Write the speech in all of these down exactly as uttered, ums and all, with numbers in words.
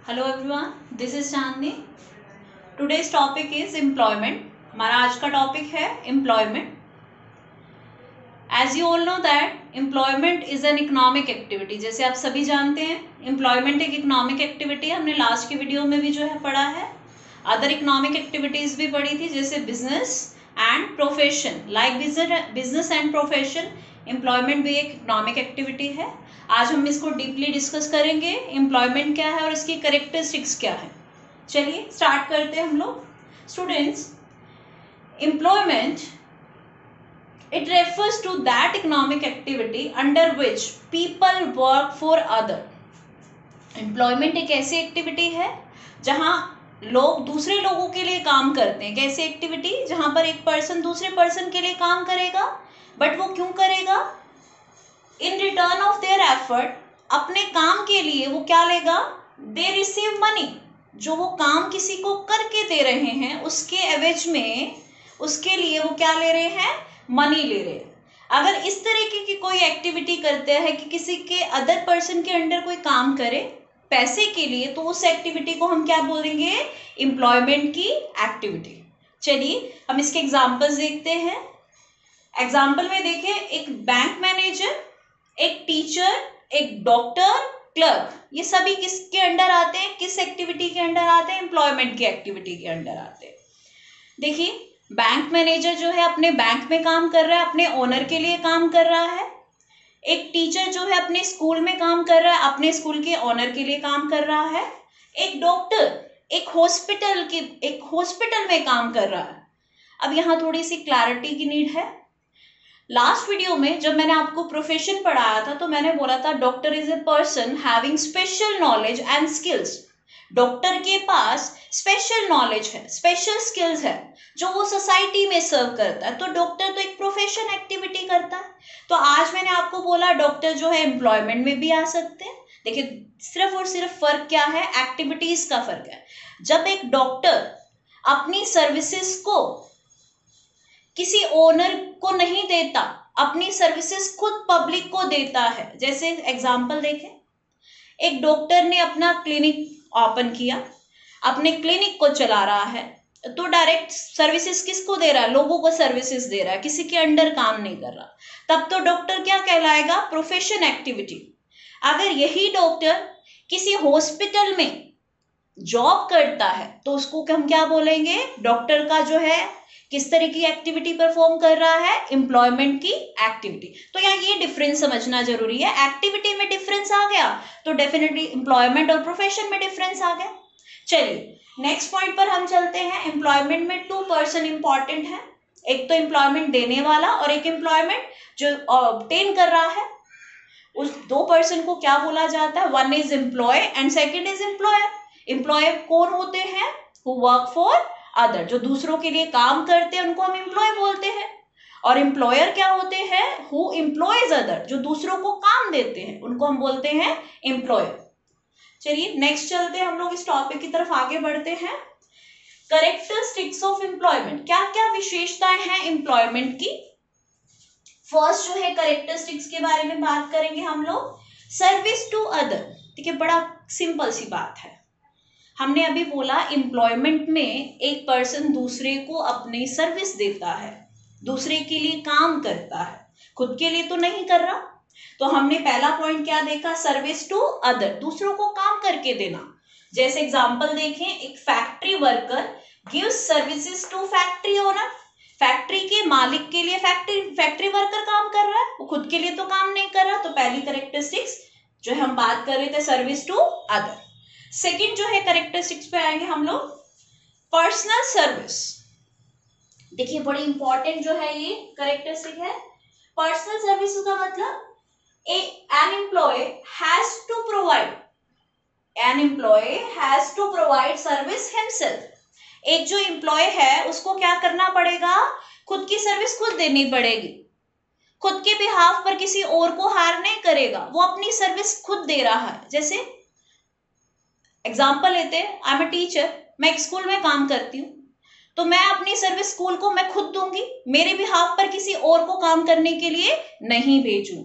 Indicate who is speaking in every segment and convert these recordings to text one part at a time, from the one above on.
Speaker 1: Hello everyone, this is Chandni. Today's topic is employment. हमारा आज का टॉपिक है employment. As you all know that employment is an economic activity. जैसे आप सभी जानते हैं, एम्प्लॉयमेंट एक इकोनॉमिक एक्टिविटी है। हमने लास्ट की वीडियो में भी जो है पढ़ा है। अदर इकोनॉमिक एक्टिविटीज भी पढ़ी थी, जैसे business and profession. Like business and profession, employment भी एक इकोनॉमिक एक्टिविटी है। आज हम इसको डीपली डिस्कस करेंगे, एम्प्लॉयमेंट क्या है और इसकी कैरेक्टरिस्टिक्स क्या है। चलिए स्टार्ट करते हैं हम लोग। Students, employment it refers to that economic activity under which people work for other. Employment एक ऐसी एक्टिविटी है जहां लोग दूसरे लोगों के लिए काम करते हैं। कैसी एक्टिविटी? जहां पर एक पर्सन दूसरे पर्सन के लिए काम करेगा, बट वो क्यों करेगा? In return of their effort, अपने काम के लिए वो क्या लेगा? They receive money. जो वो काम किसी को करके दे रहे हैं, उसके एवज में उसके लिए वो क्या ले रहे हैं? मनी ले रहे हैं। अगर इस तरीके की कोई एक्टिविटी करते हैं कि किसी के अदर पर्सन के अंडर कोई काम करे पैसे के लिए, तो उस एक्टिविटी को हम क्या बोलेंगे? एम्प्लॉयमेंट की एक्टिविटी। चलिए हम इसके एग्जांपल्स देखते हैं। एग्जांपल में देखें, एक बैंक मैनेजर, एक टीचर, एक डॉक्टर, क्लर्क, ये सभी किसके अंडर आते हैं? किस एक्टिविटी के अंडर आते हैं? एम्प्लॉयमेंट की एक्टिविटी के अंडर आते हैं। देखिए, बैंक मैनेजर जो है अपने बैंक में काम कर रहा है, अपने ओनर के लिए काम कर रहा है। एक टीचर जो है अपने स्कूल में काम कर रहा है, अपने स्कूल के ओनर के लिए काम कर रहा है। एक डॉक्टर एक हॉस्पिटल की एक हॉस्पिटल में काम कर रहा है। अब यहाँ थोड़ी सी क्लैरिटी की नीड है। लास्ट वीडियो में जब मैंने आपको प्रोफेशन पढ़ाया था, तो मैंने बोला था doctor is a person having special knowledge and skills. Doctor के पास स्पेशल नॉलेज है, स्पेशल स्किल्स है, जो वो सोसाइटी में सर्व करता है। तो डॉक्टर तो एक प्रोफेशन एक्टिविटी करता है। तो आज मैंने आपको बोला डॉक्टर जो है एम्प्लॉयमेंट में भी आ सकते हैं। देखिए, सिर्फ और सिर्फ फर्क क्या है? एक्टिविटीज का फर्क है। जब एक डॉक्टर अपनी सर्विसेज को किसी ओनर को नहीं देता, अपनी सर्विसेज खुद पब्लिक को देता है। जैसे एग्जांपल देखें, एक डॉक्टर ने अपना क्लिनिक ओपन किया, अपने क्लिनिक को चला रहा है, तो डायरेक्ट सर्विसेज किसको दे रहा है? लोगों को सर्विसेज दे रहा है, किसी के अंडर काम नहीं कर रहा। तब तो डॉक्टर क्या कहलाएगा? Profession activity. अगर यही डॉक्टर किसी हॉस्पिटल में जॉब करता है, तो उसको हम क्या बोलेंगे? डॉक्टर का जो है किस तरह की एक्टिविटी परफॉर्म कर रहा है? एम्प्लॉयमेंट की एक्टिविटी। तो यहाँ ये डिफरेंस समझना जरूरी है। एक्टिविटी में डिफरेंस आ गया तो डेफिनेटली एम्प्लॉयमेंट और प्रोफेशन में डिफरेंस आ गया। चलिए नेक्स्ट पॉइंट पर हम चलते हैं। एम्प्लॉयमेंट में टू पर्सन इंपॉर्टेंट है, एक तो एम्प्लॉयमेंट देने वाला और एक एम्प्लॉयमेंट जो ऑब्टेन कर रहा है। उस दो पर्सन को क्या बोला जाता है? One is employee and second is employer. Employer कौन होते हैं? हु वर्क फॉर अदर, जो दूसरों के लिए काम करते हैं, उनको हम एम्प्लॉय बोलते हैं। और एम्प्लॉयर क्या होते हैं? हु एम्प्लॉयज अदर, जो दूसरों को काम देते हैं, उनको हम बोलते हैं एम्प्लॉयर। चलिए नेक्स्ट चलते हैं, हम लोग इस टॉपिक की तरफ आगे बढ़ते हैं। कैरेक्टरिस्टिक्स ऑफ एम्प्लॉयमेंट, क्या क्या विशेषताएं हैं एम्प्लॉयमेंट की? फर्स्ट जो है कैरेक्टरिस्टिक्स के बारे में बात करेंगे हम लोग। Service to other. ठीक है, बड़ा सिंपल सी बात है। हमने अभी बोला एम्प्लॉयमेंट में एक पर्सन दूसरे को अपनी सर्विस देता है, दूसरे के लिए काम करता है, खुद के लिए तो नहीं कर रहा। तो हमने पहला पॉइंट क्या देखा? सर्विस टू अदर, दूसरों को काम करके देना। जैसे एग्जांपल देखें, एक factory worker gives services to factory owner. Factory के मालिक के लिए फैक्ट्री फैक्ट्री वर्कर काम कर रहा है, वो खुद के लिए तो काम नहीं कर रहा। तो पहली कैरेक्टरिस्टिक्स जो है हम बात कर रहे थे, सर्विस टू अदर। सेकेंड जो है कैरेक्टरिस्टिक्स पे आएंगे हम लोग, पर्सनल सर्विस। देखिए बड़ी इंपॉर्टेंट जो है ये कैरेक्टरिस्टिक है। पर्सनल सर्विस का मतलब an employee has to provide an employee has to provide service himself. एक जो एम्प्लॉय है उसको क्या करना पड़ेगा? खुद की सर्विस खुद देनी पड़ेगी। खुद के बिहाफ पर किसी और को हायर नहीं करेगा, वो अपनी सर्विस खुद दे रहा है। जैसे एग्जाम्पल लेते हैं, आई एम ए टीचर, मैं एक स्कूल में काम करती हूँ, तो मैं अपनी सर्विस स्कूल को मैं खुद दूंगी, मेरे बिहाफ पर किसी और को काम करने के लिए नहीं भेजूंगी।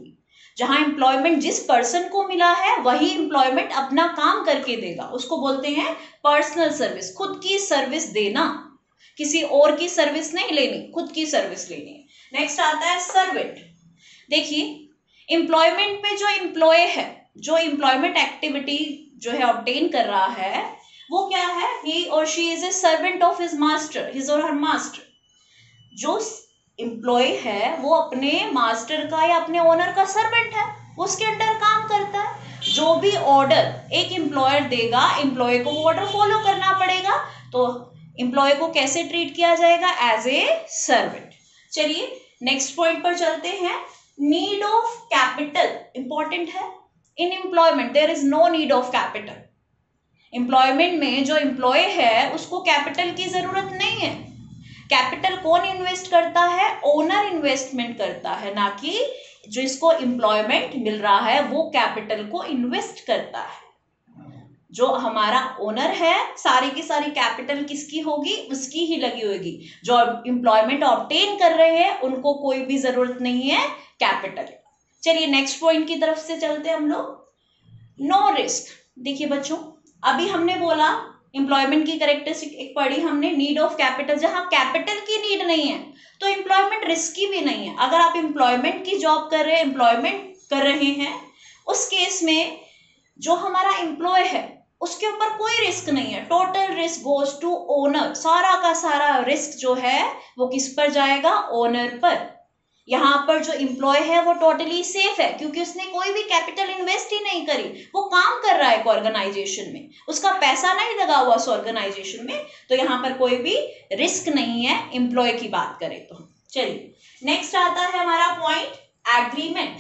Speaker 1: जहां एम्प्लॉयमेंट जिस पर्सन को मिला है वही एम्प्लॉयमेंट अपना काम करके देगा, उसको बोलते हैं पर्सनल सर्विस। खुद की सर्विस देना, किसी और की सर्विस नहीं लेनी, खुद की सर्विस लेनी है। नेक्स्ट आता है सर्वेंट। देखिए एम्प्लॉयमेंट में जो एम्प्लॉय है, जो एम्प्लॉयमेंट एक्टिविटी जो है ऑब्टेन कर रहा है, वो क्या है, ही और she is a servant of his master, his और हर मास्टर। जो एम्प्लॉय है वो अपने मास्टर का या अपने ओनर का सर्वेंट है, वो उसके अंडर काम करता है। जो भी ऑर्डर एक एम्प्लॉयर देगा, एम्प्लॉय को वो ऑर्डर फॉलो करना पड़ेगा। तो एम्प्लॉय को कैसे ट्रीट किया जाएगा, एज ए सर्वेंट। चलिए नेक्स्ट पॉइंट पर चलते हैं। नीड ऑफ कैपिटल इंपॉर्टेंट है। In employment there is no need of capital. Employment में जो एम्प्लॉय है उसको कैपिटल की जरूरत नहीं है। कैपिटल कौन इन्वेस्ट करता है, ओनर इन्वेस्टमेंट करता है, ना कि जो इसको एम्प्लॉयमेंट मिल रहा है वो कैपिटल को इन्वेस्ट करता है। जो हमारा ओनर है, सारी की सारी कैपिटल किसकी होगी, उसकी ही लगी होगी। जो एम्प्लॉयमेंट ऑब्टेन कर रहे हैं उनको कोई भी जरूरत नहीं है कैपिटल। चलिए नेक्स्ट पॉइंट की तरफ से चलते हैं हम लोग। No risk. देखिए बच्चों, अभी हमने बोला एम्प्लॉयमेंट की कैरेक्टरिस्टिक एक पढ़ी हमने, नीड ऑफ कैपिटल। जहां कैपिटल की नीड नहीं है तो एम्प्लॉयमेंट रिस्की भी नहीं है। अगर आप एम्प्लॉयमेंट की जॉब कर रहे हैं, एम्प्लॉयमेंट कर रहे हैं, उस केस में जो हमारा एम्प्लॉय है उसके ऊपर कोई रिस्क नहीं है। Total risk goes to owner. सारा का सारा रिस्क जो है वो किस पर जाएगा, ओनर पर। यहाँ पर जो एम्प्लॉय है वो टोटली सेफ है, क्योंकि उसने कोई भी कैपिटल इन्वेस्ट ही नहीं करी। वो काम कर रहा है एक ऑर्गेनाइजेशन में, उसका पैसा नहीं लगा हुआ उस ऑर्गेनाइजेशन में, तो यहाँ पर कोई भी रिस्क नहीं है एम्प्लॉय की बात करें तो। चलिए नेक्स्ट आता है हमारा point, agreement.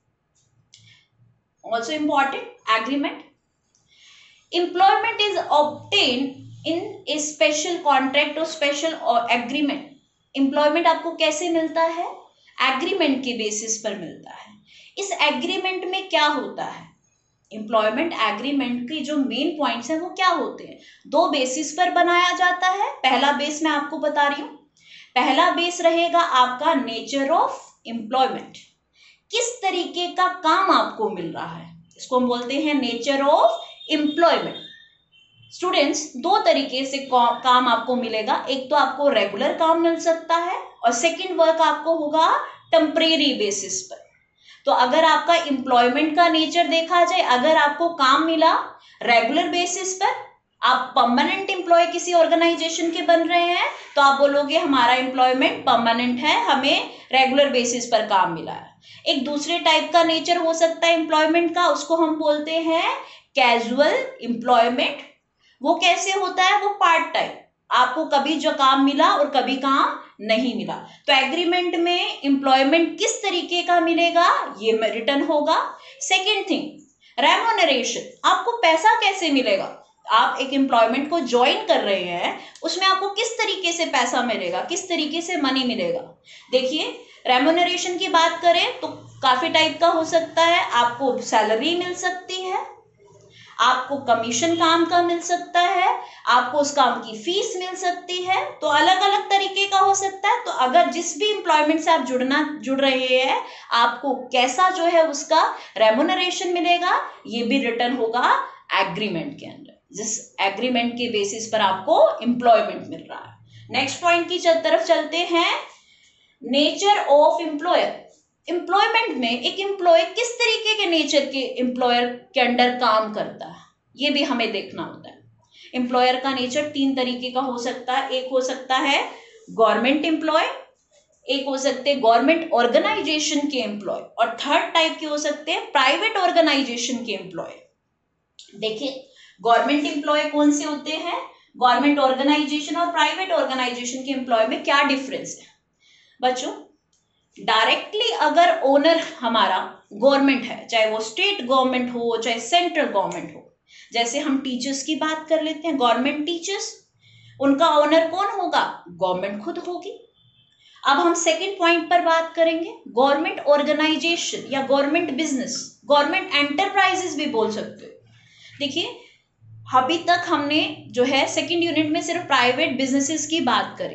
Speaker 1: Also important, agreement. Employment is obtain in a special contract और स्पेशल एग्रीमेंट। एम्प्लॉयमेंट आपको कैसे मिलता है, एग्रीमेंट के बेसिस पर मिलता है। इस एग्रीमेंट में क्या होता है, एम्प्लॉयमेंट एग्रीमेंट की जो मेन पॉइंट्स हैं वो क्या होते हैं, दो बेसिस पर बनाया जाता है। पहला बेस मैं आपको बता रही हूं, पहला बेस रहेगा आपका नेचर ऑफ एम्प्लॉयमेंट। किस तरीके का काम आपको मिल रहा है, इसको हम बोलते हैं नेचर ऑफ एम्प्लॉयमेंट। स्टूडेंट्स, दो तरीके से काम आपको मिलेगा। एक तो आपको रेगुलर काम मिल सकता है और सेकंड वर्क आपको होगा टेम्परेरी बेसिस पर। तो अगर आपका एम्प्लॉयमेंट का नेचर देखा जाए, अगर आपको काम मिला रेगुलर बेसिस पर, आप परमानेंट एम्प्लॉय किसी ऑर्गेनाइजेशन के बन रहे हैं, तो आप बोलोगे हमारा एम्प्लॉयमेंट परमानेंट है, हमें रेगुलर बेसिस पर काम मिला है। एक दूसरे टाइप का नेचर हो सकता है एम्प्लॉयमेंट का, उसको हम बोलते हैं कैजुअल एम्प्लॉयमेंट। वो कैसे होता है, वो पार्ट टाइम, आपको कभी जो काम मिला और कभी काम नहीं मिला। तो एग्रीमेंट में एम्प्लॉयमेंट किस तरीके का मिलेगा ये रिटर्न होगा। सेकंड थिंग, रेम्यूनरेशन, आपको पैसा कैसे मिलेगा। आप एक एम्प्लॉयमेंट को ज्वाइन कर रहे हैं, उसमें आपको किस तरीके से पैसा मिलेगा, किस तरीके से मनी मिलेगा। देखिए रेम्यूनरेशन की बात करें तो काफी टाइप का हो सकता है। आपको सैलरी मिल सकती है, आपको कमीशन काम का मिल सकता है, आपको उस काम की फीस मिल सकती है, तो अलग अलग तरीके का हो सकता है। तो अगर जिस भी एम्प्लॉयमेंट से आप जुड़ना जुड़ रहे हैं, आपको कैसा जो है उसका रेम्यूनरेशन मिलेगा, ये भी रिटर्न होगा एग्रीमेंट के अंदर, जिस एग्रीमेंट के बेसिस पर आपको एम्प्लॉयमेंट मिल रहा है। नेक्स्ट पॉइंट की तरफ चलते हैं, नेचर ऑफ एम्प्लॉयर। एम्प्लॉयमेंट में एक एम्प्लॉय किस तरीके के नेचर के एम्प्लॉयर के अंडर काम करता है, ये भी हमें देखना होता है। एम्प्लॉयर का नेचर तीन तरीके का हो सकता है। एक हो सकता है गवर्नमेंट एम्प्लॉय, एक हो सकते हैं गवर्नमेंट ऑर्गेनाइजेशन के एम्प्लॉय, और थर्ड टाइप के हो सकते हैं प्राइवेट ऑर्गेनाइजेशन के एम्प्लॉय। देखिए गवर्नमेंट एम्प्लॉय कौन से होते हैं, गवर्नमेंट ऑर्गेनाइजेशन और प्राइवेट ऑर्गेनाइजेशन के एम्प्लॉय में क्या डिफरेंस है बच्चों। डायरेक्टली अगर ओनर हमारा गवर्नमेंट है, चाहे वो स्टेट गवर्नमेंट हो चाहे सेंट्रल गवर्नमेंट हो, जैसे हम टीचर्स की बात कर लेते हैं, गवर्नमेंट टीचर्स, उनका ओनर कौन होगा, गवर्नमेंट खुद होगी। अब हम सेकंड पॉइंट पर बात करेंगे, गवर्नमेंट ऑर्गेनाइजेशन या गवर्नमेंट बिजनेस, गवर्नमेंट एंटरप्राइजेस भी बोल सकते हो। देखिए अभी तक हमने जो है सेकंड यूनिट में सिर्फ प्राइवेट बिजनेसेस की बात करी,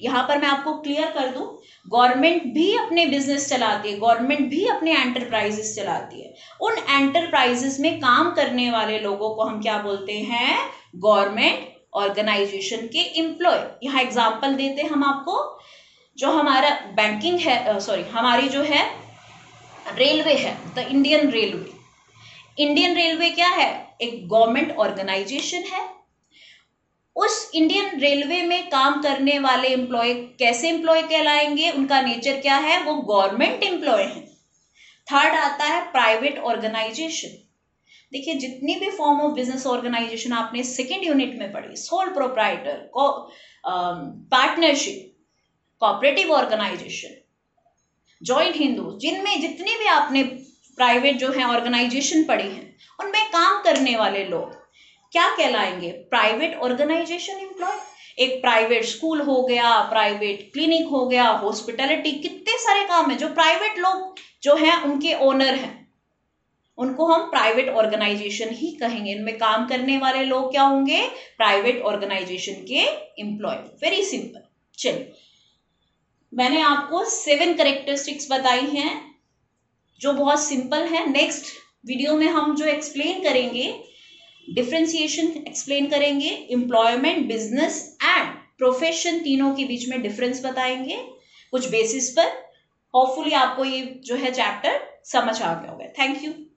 Speaker 1: यहाँ पर मैं आपको क्लियर कर दूं, गवर्नमेंट भी अपने बिजनेस चलाती है, गवर्नमेंट भी अपने एंटरप्राइजेस चलाती है। उन एंटरप्राइजेस में काम करने वाले लोगों को हम क्या बोलते हैं, गवर्नमेंट ऑर्गेनाइजेशन के एम्प्लॉय। यहाँ एग्जांपल देते हैं हम आपको, जो हमारा बैंकिंग है, सॉरी हमारी जो है रेलवे है, the Indian railway. Indian railway क्या है, एक गवर्नमेंट ऑर्गेनाइजेशन है। उस इंडियन रेलवे में काम करने वाले एम्प्लॉय कैसे एम्प्लॉय कहलाएंगे, उनका नेचर क्या है, वो गवर्नमेंट एम्प्लॉय है। थर्ड आता है प्राइवेट ऑर्गेनाइजेशन। देखिए जितनी भी फॉर्म ऑफ बिजनेस ऑर्गेनाइजेशन आपने सेकेंड यूनिट में पढ़ी, sole proprietor, partnership, cooperative organisation, joint Hindu, जिनमें जितनी भी आपने प्राइवेट जो है ऑर्गेनाइजेशन पढ़ी है, उनमें काम करने वाले लोग क्या कहलाएंगे, प्राइवेट ऑर्गेनाइजेशन एम्प्लॉय। एक प्राइवेट स्कूल हो गया, प्राइवेट क्लिनिक हो गया, हॉस्पिटैलिटी, कितने सारे काम है जो प्राइवेट लोग जो हैं उनके ओनर हैं, उनको हम प्राइवेट ऑर्गेनाइजेशन ही कहेंगे। इनमें काम करने वाले लोग क्या होंगे, प्राइवेट ऑर्गेनाइजेशन के एम्प्लॉय। Very simple. चलिए, मैंने आपको सेवन करेक्टरिस्टिक्स बताई हैं जो बहुत सिंपल है। नेक्स्ट वीडियो में हम जो एक्सप्लेन करेंगे, डिफरेंशिएशन एक्सप्लेन करेंगे, एम्प्लॉयमेंट, बिजनेस एंड प्रोफेशन, तीनों के बीच में डिफरेंस बताएंगे कुछ बेसिस पर। होपफुली आपको ये जो है चैप्टर समझ आ गया होगा। Thank you.